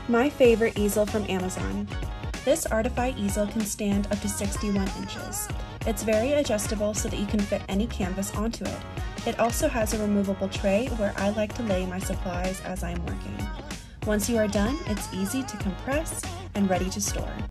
My favorite easel from Amazon. This Artify easel can stand up to 61 inches. It's very adjustable so that you can fit any canvas onto it. It also has a removable tray where I like to lay my supplies as I'm working. Once you are done, it's easy to compress and ready to store.